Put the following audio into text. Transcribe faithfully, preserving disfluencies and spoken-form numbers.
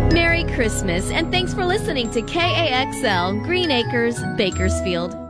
Merry Christmas, and thanks for listening to K A X L Green Acres, Bakersfield.